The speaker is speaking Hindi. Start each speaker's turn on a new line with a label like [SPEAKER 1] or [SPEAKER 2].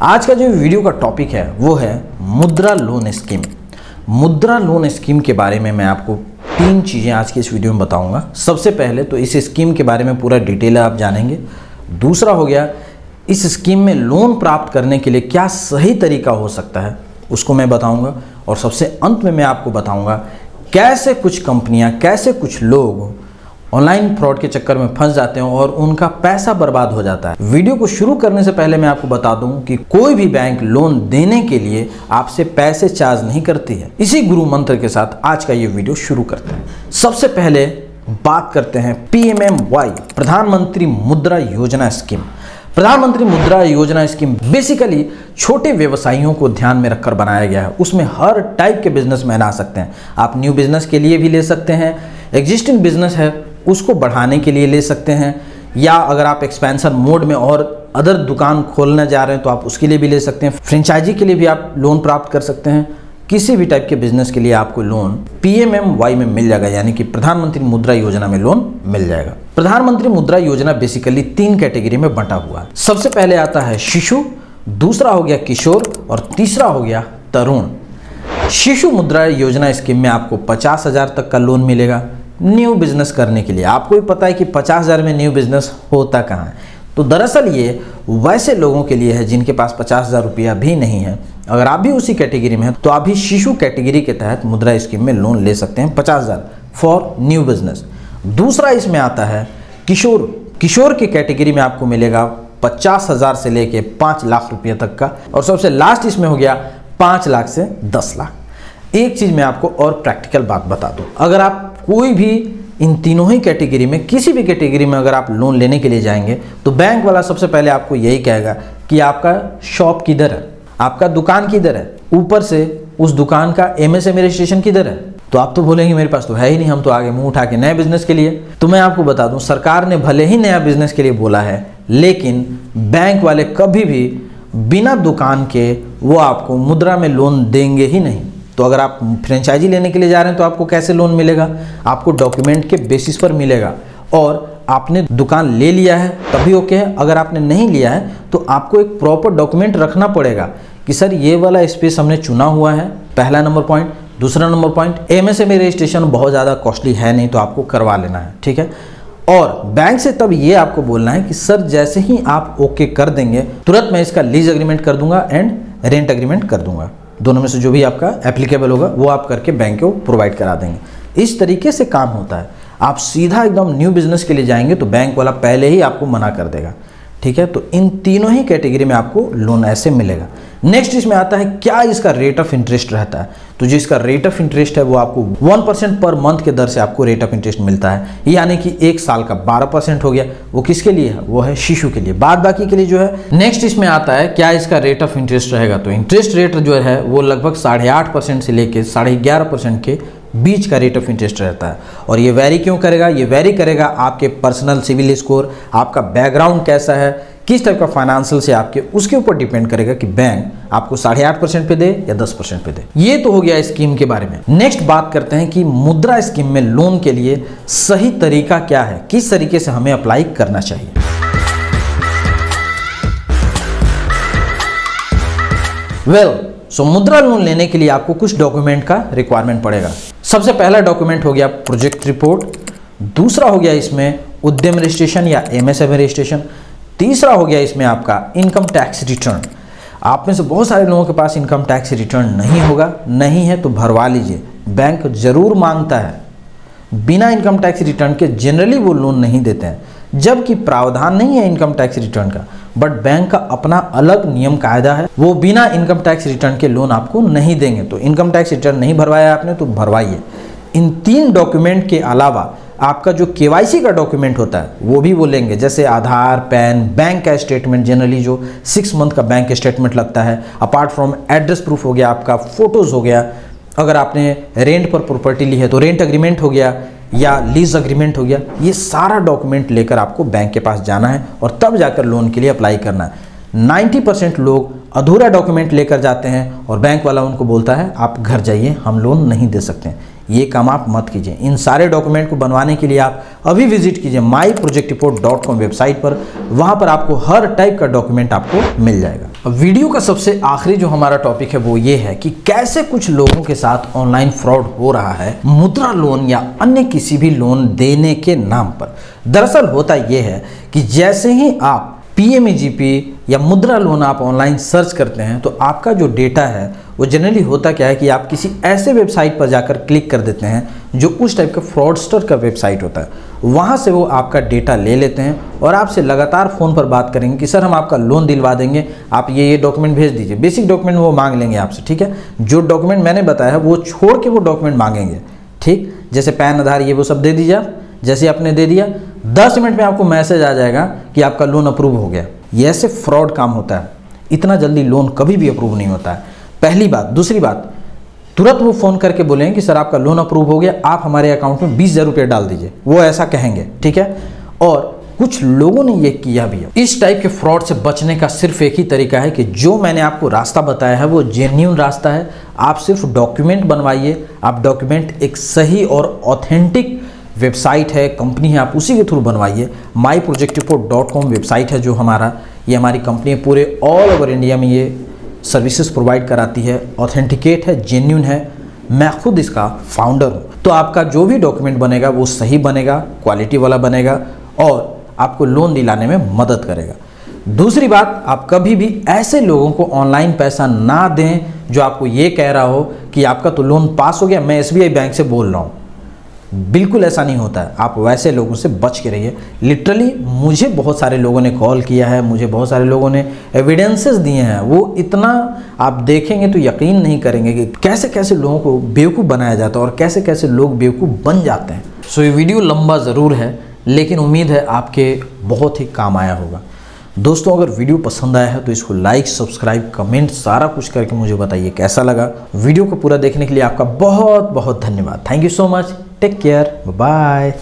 [SPEAKER 1] आज का जो वीडियो का टॉपिक है वो है Mudra loan scheme. Mudra loan scheme के बारे में मैं आपको 3 चीज़ें आज की इस वीडियो में बताऊंगा। सबसे पहले तो इस स्कीम के बारे में पूरा डिटेल आप जानेंगे। दूसरा हो गया इस स्कीम में लोन प्राप्त करने के लिए क्या सही तरीका हो सकता है उसको मैं बताऊंगा। और सबसे अंत में मैं आपको बताऊंगा कैसे कुछ कंपनियां, कैसे कुछ लोग ऑनलाइन फ्रॉड के चक्कर में फंस जाते हैं और उनका पैसा बर्बाद हो जाता है। वीडियो को शुरू करने से पहले मैं आपको बता दूं कि कोई भी बैंक लोन देने के लिए आपसे पैसे चार्ज नहीं करती है। इसी गुरु मंत्र के साथ आज का ये वीडियो शुरू करते हैं। सबसे पहले बात करते हैं PMMY, प्रधानमंत्री मुद्रा योजना स्कीम। प्रधानमंत्री मुद्रा योजना स्कीम बेसिकली छोटे व्यवसायियों को ध्यान में रखकर बनाया गया है। उसमें हर टाइप के बिजनेसमैन आ सकते हैं। आप न्यू बिजनेस के लिए भी ले सकते हैं, एग्जिस्टिंग बिजनेस है उसको बढ़ाने के लिए ले सकते हैं, या अगर आप एक्सपेंशन मोड में और अदर दुकान खोलने जा रहे हैं तो आप उसके लिए भी ले सकते हैं। फ्रेंचाइजी के लिए भी आप लोन प्राप्त कर सकते हैं। किसी भी टाइप के बिजनेस के लिए आपको लोन PMMY में मिल जाएगा, यानी कि प्रधानमंत्री मुद्रा योजना में लोन मिल जाएगा। प्रधानमंत्री मुद्रा योजना बेसिकली 3 कैटेगरी में बंटा हुआ है। सबसे पहले आता है शिशु, दूसरा हो गया किशोर और तीसरा हो गया तरुण। शिशु मुद्रा योजना स्कीम में आपको 50,000 तक का लोन मिलेगा न्यू बिजनेस करने के लिए। आपको भी पता है कि 50,000 में न्यू बिजनेस होता कहाँ है, तो दरअसल ये वैसे लोगों के लिए है जिनके पास 50,000 रुपया भी नहीं है। अगर आप भी उसी कैटेगरी में हैं तो आप भी शिशु कैटेगरी के तहत मुद्रा स्कीम में लोन ले सकते हैं 50,000 फॉर न्यू बिजनेस। दूसरा इसमें आता है किशोर। किशोर की कैटेगरी में आपको मिलेगा 50,000 से लेके 5 लाख रुपये तक का, और सबसे लास्ट इसमें हो गया 5 लाख से 10 लाख। एक चीज़ मैं आपको और प्रैक्टिकल बात बता दूं, अगर आप कोई भी इन तीनों ही कैटेगरी में किसी भी कैटेगरी में अगर आप लोन लेने के लिए जाएंगे तो बैंक वाला सबसे पहले आपको यही कहेगा कि आपका शॉप किधर है, आपका दुकान किधर है, ऊपर से उस दुकान का MSME रजिस्ट्रेशन किधर है। तो आप तो बोलेंगे मेरे पास तो है ही नहीं, हम तो आगे मुंह उठा के नए बिजनेस के लिए। तो मैं आपको बता दूं, सरकार ने भले ही नया बिजनेस के लिए बोला है, लेकिन बैंक वाले कभी भी बिना दुकान के वो आपको मुद्रा में लोन देंगे ही नहीं। तो अगर आप फ्रेंचाइजी लेने के लिए जा रहे हैं तो आपको कैसे लोन मिलेगा? आपको डॉक्यूमेंट के बेसिस पर मिलेगा, और आपने दुकान ले लिया है तभी ओके है। अगर आपने नहीं लिया है तो आपको एक प्रॉपर डॉक्यूमेंट रखना पड़ेगा कि सर ये वाला स्पेस हमने चुना हुआ है, पहला नंबर पॉइंट। दूसरा नंबर पॉइंट, MSME रजिस्ट्रेशन बहुत ज़्यादा कॉस्टली है नहीं, तो आपको करवा लेना है, ठीक है। और बैंक से तब ये आपको बोलना है कि सर जैसे ही आप ओके कर देंगे तुरंत मैं इसका लीज एग्रीमेंट कर दूंगा एंड रेंट एग्रीमेंट कर दूंगा। दोनों में से जो भी आपका एप्लीकेबल होगा वो आप करके बैंक को प्रोवाइड करा देंगे। इस तरीके से काम होता है। आप सीधा एकदम न्यू बिजनेस के लिए जाएंगे तो बैंक वाला पहले ही आपको मना कर देगा, ठीक है। तो इन तीनों ही कैटेगरी में आपको लोन ऐसे मिलेगा। नेक्स्ट इसमें आता है क्या इसका रेट ऑफ इंटरेस्ट रहता है। तो जो इसका रेट ऑफ इंटरेस्ट है वो आपको 1% पर मंथ के दर से आपको रेट ऑफ इंटरेस्ट मिलता है, यानी कि 1 साल का 12% हो गया। वो किसके लिए है? वो है शिशु के लिए। बाद बाकी के लिए जो है नेक्स्ट इसमें आता है क्या इसका रेट ऑफ इंटरेस्ट रहेगा। तो इंटरेस्ट रेट जो है वो लगभग 8.5% से लेके 11.5% के बीच का रेट ऑफ इंटरेस्ट रहता है। और ये वेरी क्यों करेगा? ये वेरी करेगा आपके पर्सनल सिविल स्कोर, आपका बैकग्राउंड कैसा है, किस टाइप का फाइनेंशियल से आपके, उसके ऊपर डिपेंड करेगा कि बैंक आपको 8.5% पे दे या 10% पे दे। ये तो हो गया स्कीम के बारे में। नेक्स्ट बात करते हैं कि मुद्रा स्कीम में लोन के लिए सही तरीका क्या है, किस तरीके से हमें अप्लाई करना चाहिए। सो मुद्रा लोन लेने के लिए आपको कुछ डॉक्यूमेंट का रिक्वायरमेंट पड़ेगा। सबसे पहला डॉक्यूमेंट हो गया प्रोजेक्ट रिपोर्ट, दूसरा हो गया इसमें उद्यम रजिस्ट्रेशन या MSME रजिस्ट्रेशन, तीसरा हो गया इसमें आपका इनकम टैक्स रिटर्न। आप में से बहुत सारे लोगों के पास इनकम टैक्स रिटर्न नहीं होगा, नहीं है तो भरवा लीजिए, बैंक जरूर मांगता है। बिना इनकम टैक्स रिटर्न के जनरली वो लोन नहीं देते हैं, जबकि प्रावधान नहीं है इनकम टैक्स रिटर्न का, बट बैंक का अपना अलग नियम कायदा है, वो बिना इनकम टैक्स रिटर्न के लोन आपको नहीं देंगे। तो इनकम टैक्स रिटर्न नहीं भरवाया आपने तो भरवाइए। इन 3 डॉक्यूमेंट के अलावा आपका जो KYC का डॉक्यूमेंट होता है वो भी वो लेंगे, जैसे आधार, पैन, बैंक का स्टेटमेंट, जनरली जो 6 मंथ का बैंक स्टेटमेंट लगता है। अपार्ट फ्रॉम एड्रेस प्रूफ हो गया, आपका फोटोज हो गया, अगर आपने रेंट पर प्रॉपर्टी ली है तो रेंट एग्रीमेंट हो गया या लीज एग्रीमेंट हो गया। ये सारा डॉक्यूमेंट लेकर आपको बैंक के पास जाना है और तब जाकर लोन के लिए अप्लाई करना है। 90% लोग अधूरा डॉक्यूमेंट लेकर जाते हैं और बैंक वाला उनको बोलता है आप घर जाइए, हम लोन नहीं दे सकते हैं। ये काम आप मत कीजिए। इन सारे डॉक्यूमेंट को बनवाने के लिए आप अभी विजिट कीजिए myprojectreport.com वेबसाइट पर। वहाँ पर आपको हर टाइप का डॉक्यूमेंट आपको मिल जाएगा। अब वीडियो का सबसे आखिरी जो हमारा टॉपिक है वो ये है कि कैसे कुछ लोगों के साथ ऑनलाइन फ्रॉड हो रहा है मुद्रा लोन या अन्य किसी भी लोन देने के नाम पर। दरअसल होता ये है कि जैसे ही आप PMEGP या मुद्रा लोन आप ऑनलाइन सर्च करते हैं तो आपका जो डेटा है वो जनरली होता क्या है कि आप किसी ऐसे वेबसाइट पर जाकर क्लिक कर देते हैं जो उस टाइप का फ्रॉडस्टर का वेबसाइट होता है। वहाँ से वो आपका डेटा ले लेते हैं और आपसे लगातार फ़ोन पर बात करेंगे कि सर हम आपका लोन दिलवा देंगे, आप ये डॉक्यूमेंट भेज दीजिए। बेसिक डॉक्यूमेंट वो मांग लेंगे आपसे, ठीक है। जो डॉक्यूमेंट मैंने बताया है वो छोड़ के वो डॉक्यूमेंट मांगेंगे, ठीक। जैसे पैन, आधार, ये वो सब दे दीजिए आप। जैसे आपने दे दिया 10 मिनट में आपको मैसेज आ जाएगा कि आपका लोन अप्रूव हो गया। ये ऐसे फ्रॉड काम होता है। इतना जल्दी लोन कभी भी अप्रूव नहीं होता है, पहली बात। दूसरी बात, तुरंत वो फ़ोन करके बोलेंगे कि सर आपका लोन अप्रूव हो गया, आप हमारे अकाउंट में 20,000 रुपये डाल दीजिए, वो ऐसा कहेंगे, ठीक है। और कुछ लोगों ने ये किया भी है। इस टाइप के फ्रॉड से बचने का सिर्फ एक ही तरीका है कि जो मैंने आपको रास्ता बताया है वो जेन्युइन रास्ता है। आप सिर्फ डॉक्यूमेंट बनवाइए। आप डॉक्यूमेंट एक सही और ऑथेंटिक वेबसाइट है, कंपनी है, आप उसी के थ्रू बनवाइए। myprojectreport.com वेबसाइट है जो हमारा, ये हमारी कंपनी है, पूरे ऑल ओवर इंडिया में ये सर्विसेज प्रोवाइड कराती है। ऑथेंटिकेट है, जेन्युइन है, मैं खुद इसका फाउंडर हूँ। तो आपका जो भी डॉक्यूमेंट बनेगा वो सही बनेगा, क्वालिटी वाला बनेगा और आपको लोन दिलाने में मदद करेगा। दूसरी बात, आप कभी भी ऐसे लोगों को ऑनलाइन पैसा ना दें जो आपको ये कह रहा हो कि आपका तो लोन पास हो गया, मैं SBI बैंक से बोल रहा हूँ। बिल्कुल ऐसा नहीं होता है। आप वैसे लोगों से बच के रहिए। लिटरली मुझे बहुत सारे लोगों ने कॉल किया है, मुझे बहुत सारे लोगों ने एविडेंसेस दिए हैं। वो इतना आप देखेंगे तो यकीन नहीं करेंगे कि कैसे कैसे लोगों को बेवकूफ़ बनाया जाता है और कैसे कैसे लोग बेवकूफ़ बन जाते हैं। सो ये वीडियो लंबा ज़रूर है लेकिन उम्मीद है आपके बहुत ही काम आया होगा। दोस्तों अगर वीडियो पसंद आया है तो इसको लाइक, सब्सक्राइब, कमेंट सारा कुछ करके मुझे बताइए कैसा लगा। वीडियो को पूरा देखने के लिए आपका बहुत बहुत धन्यवाद। Thank you so much. Take care, bye.